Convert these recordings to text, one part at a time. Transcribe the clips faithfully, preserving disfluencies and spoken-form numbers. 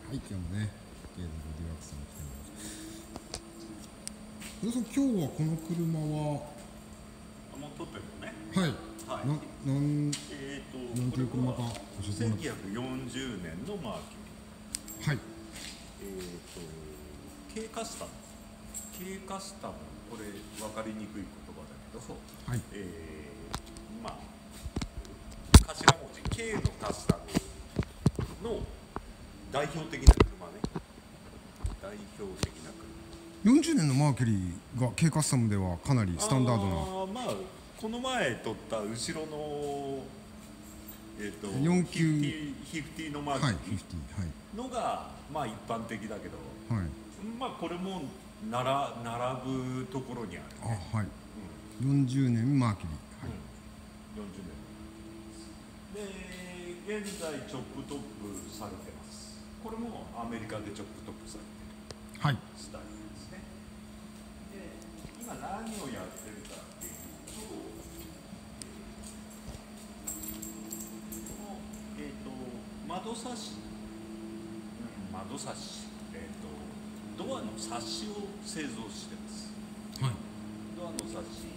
はい、今日もね、ゲームボディワークスに来てます。皆さん、今日はこの車は、 あ、もう撮ってるのね。 はい、 はい。 な、なん、 えっ、と、 なんていう車か教えて千もらって。 九百四十年のマーキュはい、 リー。えっ、と、軽カスタム。軽カスタム、これ分かりにくい言葉だけど、 はい、 えー、まあ頭文字 K のカスタムの代表的な車ね。代表的な車。 よんじゅうねんのマーキュリーが軽カスタムではかなりスタンダードな。 あー、まあこの前撮った後ろのえっ、とよんきゅうフィフティフィフティのマーはい、 キュリフィフティ、はい、 ーのがまあ一般的だけど、 はい、 まあこれもなら並ぶところにあるあ、 ね。 はい、よんじゅうねんマーキュリー、はい、 よんじゅうねんで現在チョップトップされてます。これもアメリカでチョップトップされてるはい、 スタイルですね。で今何をやってるかっていうと、この、えー、と窓サッシ、うん、窓サッシ、えー、とドアのサッシを製造してます。 はい、 ドアのサッシ、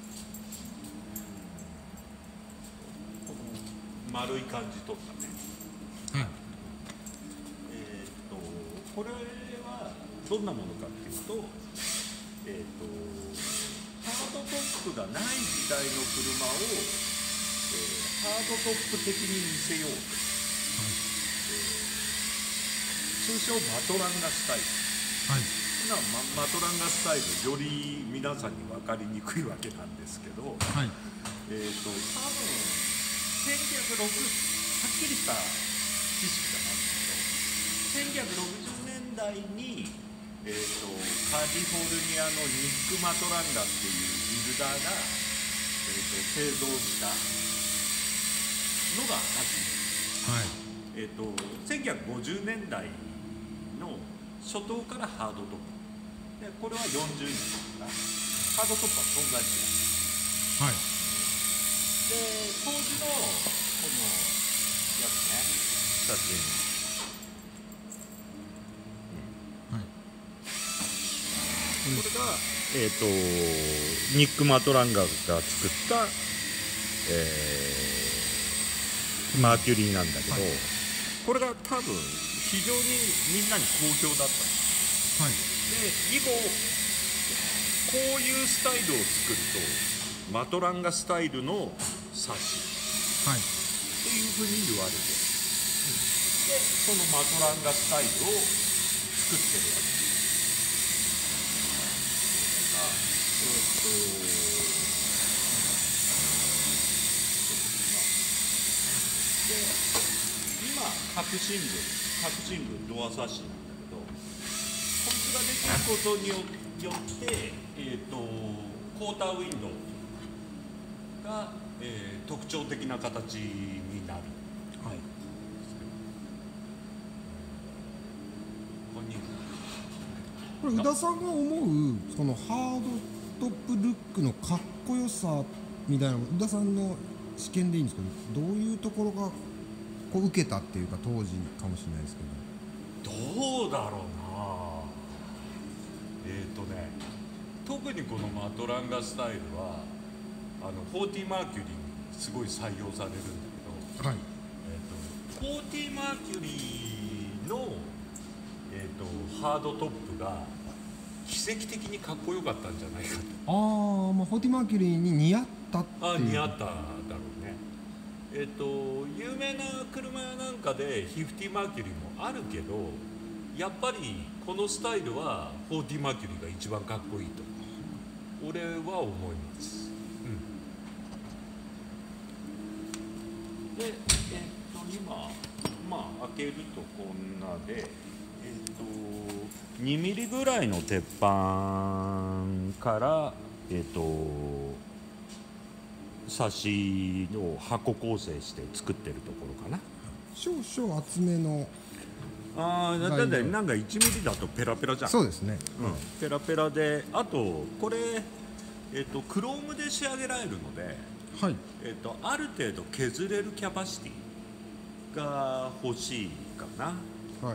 この丸い感じ取ったね。 はい、 えー、とこれはどんなものかっていうと、えー、とハードトップがない時代の車を、えー、ハードトップ的に見せようと、えー、通称マトランガスタイル。 はい、 なママトランガスタイルより皆さんに分かりにくいわけなんですけど、 はい、 えー、と多分せんきゅうひゃくろくはっきりした知識がないんですけど、せんきゅうひゃくろくじゅうねんだいに、えー、とカリフォルニアのニック・マトランガっていうビルダーが、えー、と製造したのが初め、えー、とせんきゅうひゃくごじゅうねんだいの初頭からハードトップで、これはよんじゅうねんだからハードトップは存在してない。 はい、 で当時のこのやつね、写真、 はい、 これが、えー、とニック・マトランガが作った、えーマーキュリーなんだけど、 はい、 これが多分非常にみんなに好評だった。 はい、 で以後こういうスタイルを作るとマトランガスタイルのサッシはい、 っていうふうに言われてる。でそのマトランガスタイルを作ってるわけです。えーっとで今革新部革新部ドアサッシなんだけど、こいつができることによって、えー、とクォーターウィンドウが、えー、特徴的な形になる。 はい。 こんにちは。 これ宇田さんが思うそのハードトップルックのかっこよさみたいなの、宇田さんの試験でいいんですけど、どういうところがこう受けたっていうか当時かもしれないですけどうだろうな。えっ、ー、とね特にこのマトランガスタイルはあのフォーティーマーキュリーにすごい採用されるんだけど、 ど、はい、 えー、とフォーティーマーキュリーの、えー、とハードトップが奇跡的にかっこよかったんじゃないかと。 あー、まあ、フォーティーマーキュリーに似合ったっていう。 あ似合っただろうね。えっ、と有名な車やなんかでフィフティーマーキュリーもあるけど、やっぱりこのスタイルはフォーティーマーキュリーが一番かっこいいと俺は思います。うん、で、えっ、と今まあ開けるとこんなで、えっ、とにミリぐらいの鉄板からえっ、とサッシを箱構成して作ってるところかな。 少々厚めの。 ああだってね、なんかいちミリだとペラペラじゃん。 そうですね、 うん、ペラペラで、あとこれ、えー、とクロームで仕上げられるので、 はい、 えー、とある程度削れるキャパシティが欲しいかな。 はい、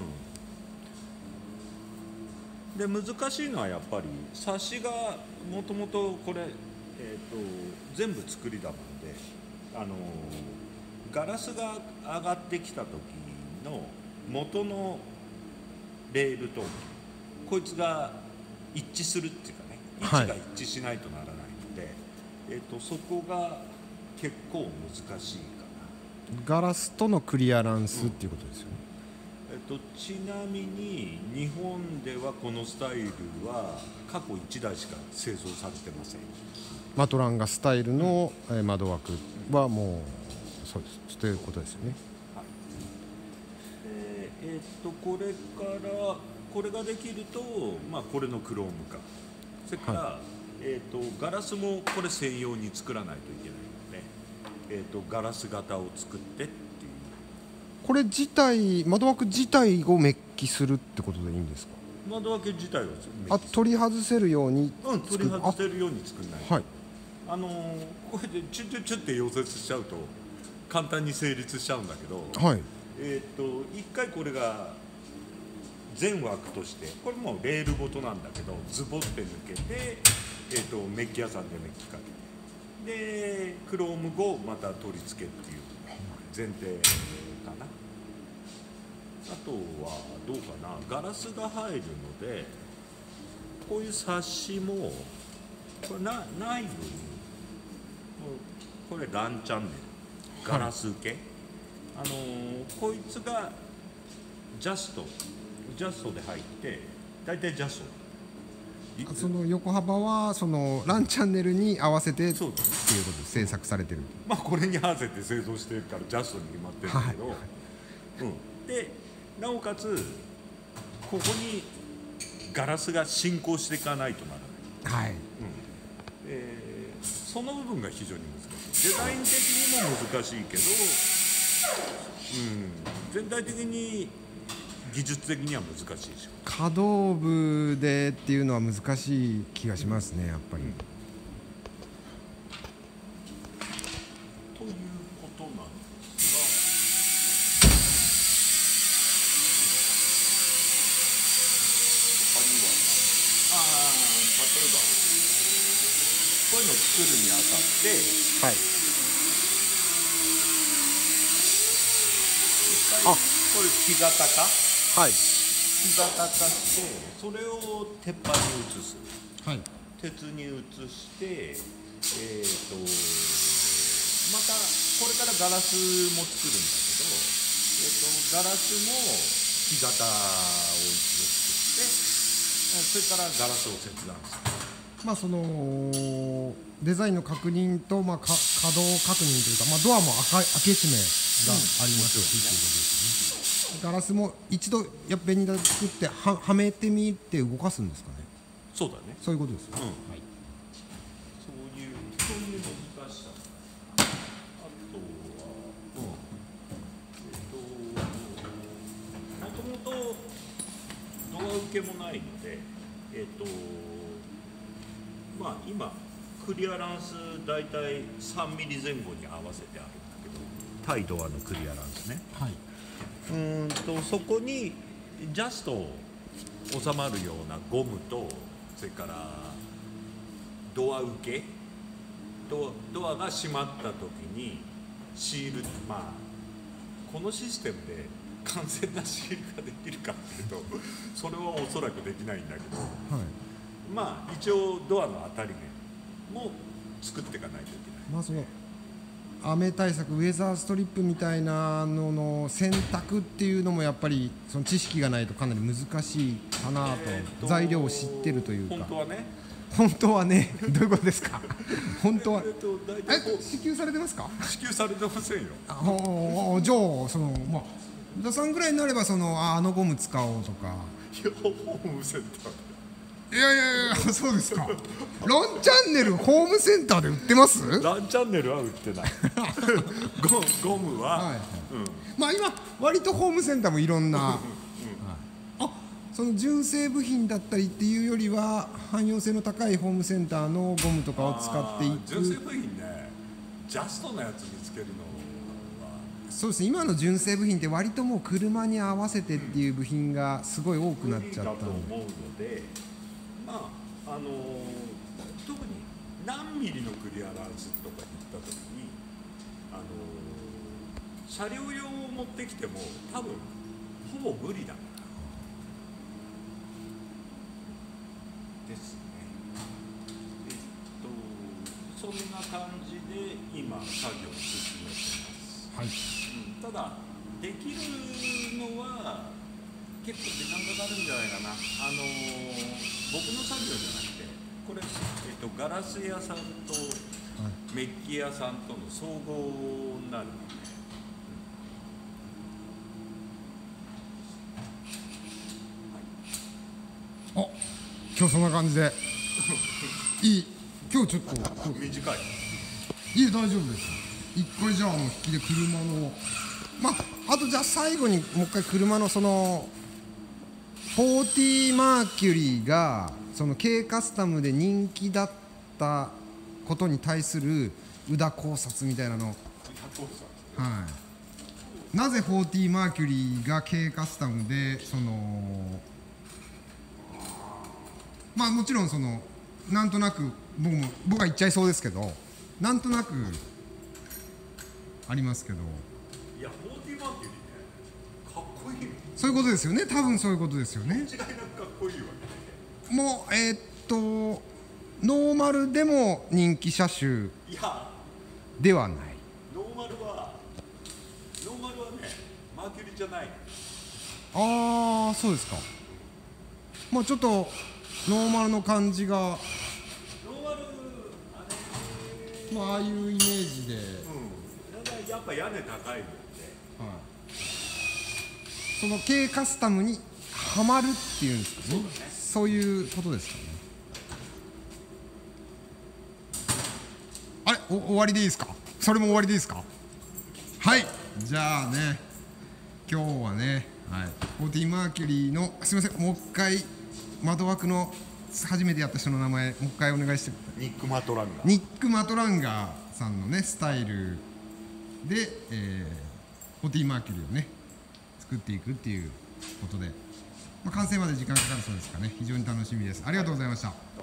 うん、で難しいのはやっぱりサッシがもともとこれ、えー、と全部作りだもんで、あのガラスが上がってきた時の元のレールとこいつが一致するっていうかね、位置が一致しないとならないので、はい、えー、とそこが結構難しいかな。 ガラスとのクリアランスっていうことですよね。 うん、えー、とちなみに日本ではこのスタイルは過去いちだいしか製造されてません。 マトランガスタイルの窓枠はもうそうですということですよね。 はい、えーえー、っとこれからこれができると、まあ、これのクローム化、それから、はい、えー、っとガラスもこれ専用に作らないといけないので、えー、っとガラス型を作ってっていう。 これ自体窓枠自体をメッキするってことでいいんですか？ 窓枠自体をあ取り外せるようにうん取り外せるように作らないと。 はい、 あのー、これでチュッチュッチュッって溶接しちゃうと簡単に成立しちゃうんだけど、 はい、 えっと一回これが全枠としてこれもレールごとなんだけどズボって抜けて、えっとメッキ屋さんでメッキかけてでクローム後また取り付けっていう前提かな。あとはどうかな、ガラスが入るのでこういうサッシもこれな内部にこれランチャンネルガラス受け、はい、あのー、こいつがジャストジャストで入って大体ジャストその横幅はそのランチャンネルに合わせてっていうことで製作されてる。 まあこれに合わせて製造してるからジャストに決まってるんだけど、はい、うん、でなおかつここにガラスが進行していかないとならない、はい、うん、えー、その部分が非常に難しい。デザイン的にも難しいけど、うん、全体的に技術的には難しいでしょ。 可動部でっていうのは難しい気がしますね、やっぱり、うん、 ということなんですが、他にはああ例えばこういうのを作るにあたって、はい、一回これ木型化、はい、木型化してそれを鉄板に移す、はい、鉄に移して、えー、とまたこれからガラスも作るんだけど、えー、とガラスも木型を一度作ってそれからガラスを切断する。 まあそのデザインの確認と、まあ、か稼働確認というか、まあ、ドアも開け閉めがありますし、うん、ということですね。ガラスも一度やっぺんに作ってははめてみて動かすんですかね。 そうだね。 そういうことですね。うん、はい、 そういうそういう難しさ。あとは、うん、えっともともとドア受けもないので、えっとまあ今クリアランスだいたいさんミリ前後に合わせてあるんだけど、対ドアのクリアランスね。はい。うーんとそこにジャスト収まるようなゴムと、それからドア受け、ドドアが閉まった時にシール、まあこのシステムで完全なシールができるかっていうとそれはおそらくできないんだけど、はい、まあ一応ドアの当たり面も作っていかないといけない。 まあその雨対策ウェザーストリップみたいなのの選択っていうのもやっぱりその知識がないとかなり難しいかなと、えー、と材料を知ってるというか。 本当はね本当はねどういうことですか本当はえーと大体え支給されてますか？ 支給されてませんよ。 あじゃあそのまあ宇田さんぐらいになればその あ, あのゴム使おうとか。 いやホームセンターいやいやいやそうですか。ランチャンネルホームセンターで売ってます？ ランチャンネルは売ってないゴ, ゴムは、はいはい、うん、 まあ今割とホームセンターもいろんな、うんうん、はい、あその純正部品だったりっていうよりは汎用性の高いホームセンターのゴムとかを使っていく。 純正部品ね、ジャストのやつ見つけるのはそうですね、今の純正部品って割ともう車に合わせてっていう部品がすごい多くなっちゃっただと思ので、 うので、まああの特に何ミリのクリアランスとか言った時に、あの車両用を持ってきても多分ほぼ無理だからですね。えっとそんな感じで今作業を進めてます。 はい、 うん、ただできるのは結構時間かかるんじゃないかな。あの僕の作業じゃなくて、これ、えっと、ガラス屋さんとメッキ屋さんとの総合になるので、 あ、今日そんな感じでいい、今日ちょっと短い。 いい、大丈夫です。一回じゃああの引きで車の、まああとじゃあ最後にもう一回車のそのフォーティーマーキュリーがその軽カスタムで人気だったことに対する宇田考察みたいなの、はい、なぜフォーティーマーキュリーが軽カスタムでその、まあもちろんそのなんとなく僕も僕は言っちゃいそうですけど、なんとなくありますけど、 いやフォーティーマーキュリーね、かっこいい。 そういうことですよね、多分そういうことですよね。 違いなくかっこいいわけ。 もうえーっとノーマルでも人気車種いやではない。 ノーマルはノーマルはねマーキュリーじゃない。 ああ、そうですか。まあちょっとノーマルの感じが、 ノーマルあれ、 まあああいうイメージで、 うん、だからやっぱ屋根高いもんで、 はい、その軽カスタムにはまるっていうんですかね。そうだね、そういうことですかね。あれ、お終わりでいいですか。それも終わりでいいですか。はい、じゃあね、今日はね、はい、フォーティーマーキュリーの、すみません、もう一回窓枠の初めてやった人の名前もう一回お願いして。 ニック・マトランガー。 ニック・マトランガーさんのねスタイルで、えー、フォーティーマーキュリーをね作っていくっていうことで、まあ、完成まで時間かかるそうですからね、非常に楽しみです。ありがとうございました。